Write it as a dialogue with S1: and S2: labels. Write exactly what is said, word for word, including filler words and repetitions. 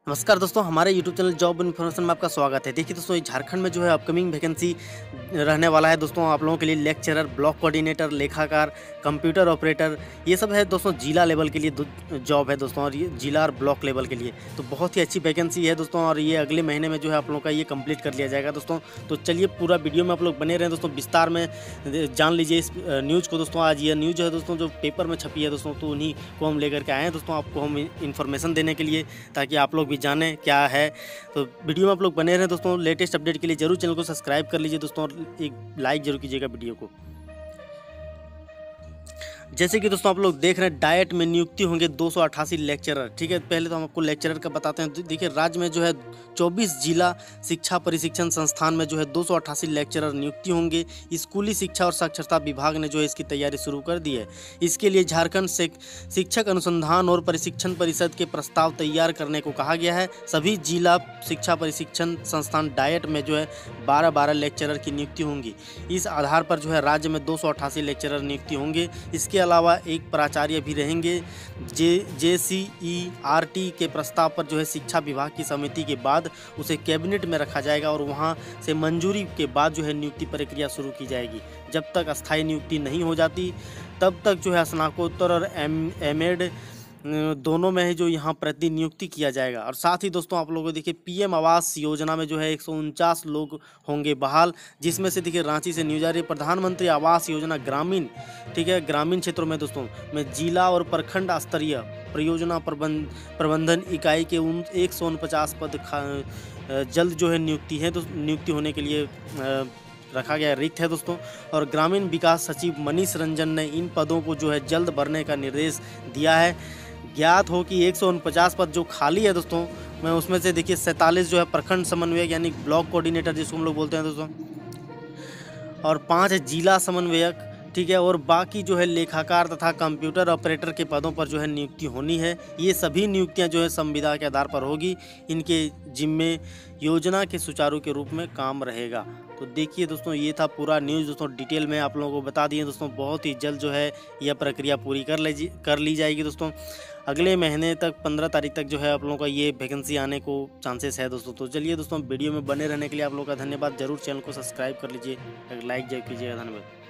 S1: नमस्कार दोस्तों, हमारे यूट्यूब चैनल जॉब इन्फॉर्मेशन में आपका स्वागत है। देखिए दोस्तों, ये झारखंड में जो है अपकमिंग वैकेंसी रहने वाला है दोस्तों आप लोगों के लिए। लेक्चरर, ब्लॉक कोऑर्डिनेटर, लेखाकार, कंप्यूटर ऑपरेटर, ये सब है दोस्तों जिला लेवल के लिए जॉब है दोस्तों, और ये जिला और ब्लॉक लेवल के लिए तो बहुत ही अच्छी वैकेंसी है दोस्तों। और ये अगले महीने में जो है आप लोगों का ये कंप्लीट कर लिया जाएगा दोस्तों। तो चलिए पूरा वीडियो में आप लोग बने रहें दोस्तों, विस्तार में जान लीजिए इस न्यूज़ को दोस्तों। आज ये न्यूज़ है दोस्तों जो पेपर में छपी है दोस्तों, तो उन्हीं को हम लेकर के आए हैं दोस्तों आपको हम इन्फॉर्मेशन देने के लिए, ताकि आप लोग भी जानें क्या है। तो वीडियो में आप लोग बने रहें दोस्तों। लेटेस्ट अपडेट के लिए जरूर चैनल को सब्सक्राइब कर लीजिए दोस्तों, और एक लाइक जरूर कीजिएगा वीडियो को। जैसे कि दोस्तों आप लोग देख रहे हैं, डाइट में नियुक्ति होंगे दो सौ अट्ठासी लेक्चरर। ठीक है, पहले तो हम आपको लेक्चरर का बताते हैं। देखिए, राज्य में जो है चौबीस जिला शिक्षा परिशिक्षण संस्थान में जो है दो सौ अट्ठासी लेक्चरर नियुक्ति होंगे। स्कूली शिक्षा और साक्षरता विभाग ने जो है इसकी तैयारी शुरू कर दी है। इसके लिए झारखंड शिक्षक अनुसंधान और प्रशिक्षण परिषद के प्रस्ताव तैयार करने को कहा गया है। सभी जिला शिक्षा परिशिक्षण संस्थान डाइट में जो है बारह बारह लेक्चरर की नियुक्ति होंगी। इस आधार पर जो है राज्य में दो सौ अट्ठासी लेक्चरर नियुक्ति होंगे। इसके अलावा एक प्राचार्य भी रहेंगे। जे जे सी ई आर टी के प्रस्ताव पर जो है शिक्षा विभाग की समिति के बाद उसे कैबिनेट में रखा जाएगा, और वहां से मंजूरी के बाद जो है नियुक्ति प्रक्रिया शुरू की जाएगी। जब तक अस्थायी नियुक्ति नहीं हो जाती तब तक जो है स्नातकोत्तर और एम एम एड दोनों में है जो यहाँ प्रति नियुक्ति किया जाएगा। और साथ ही दोस्तों आप लोगों को देखिए, पीएम आवास योजना में जो है एक सौ उनचास लोग होंगे बहाल, जिसमें से देखिए रांची से न्यूज आ रही है। प्रधानमंत्री आवास योजना ग्रामीण, ठीक है, ग्रामीण क्षेत्रों में दोस्तों में जिला और प्रखंड स्तरीय परियोजना प्रबंध प्रबंधन इकाई के उन एक सौ उनपचास पद जल्द जो है नियुक्ति है तो नियुक्ति होने के लिए रखा गया रिक्त है दोस्तों। और ग्रामीण विकास सचिव मनीष रंजन ने इन पदों को जो है जल्द भरने का निर्देश दिया है। ज्ञात हो कि एक सौ उनपचास पद जो खाली है दोस्तों, मैं उसमें से देखिए सैंतालीस जो है प्रखंड समन्वयक यानी ब्लॉक कोऑर्डिनेटर जिसको हम लोग बोलते हैं दोस्तों, और पाँच है जिला समन्वयक, ठीक है, और बाकी जो है लेखाकार तथा कंप्यूटर ऑपरेटर के पदों पर जो है नियुक्ति होनी है। ये सभी नियुक्तियां जो है संविदा के आधार पर होगी। इनके जिम्मे योजना के सुचारू के रूप में काम रहेगा। तो देखिए दोस्तों, ये था पूरा न्यूज़ दोस्तों, डिटेल में आप लोगों को बता दिए दोस्तों। बहुत ही जल्द जो है यह प्रक्रिया पूरी कर ली कर ली जाएगी दोस्तों। अगले महीने तक पंद्रह तारीख तक जो है आप लोगों का ये वैकेंसी आने को चांसेस है दोस्तों। तो चलिए दोस्तों, वीडियो में बने रहने के लिए आप लोगों का धन्यवाद। जरूर चैनल को सब्सक्राइब कर लीजिए, लाइक जरूर कीजिएगा। धन्यवाद।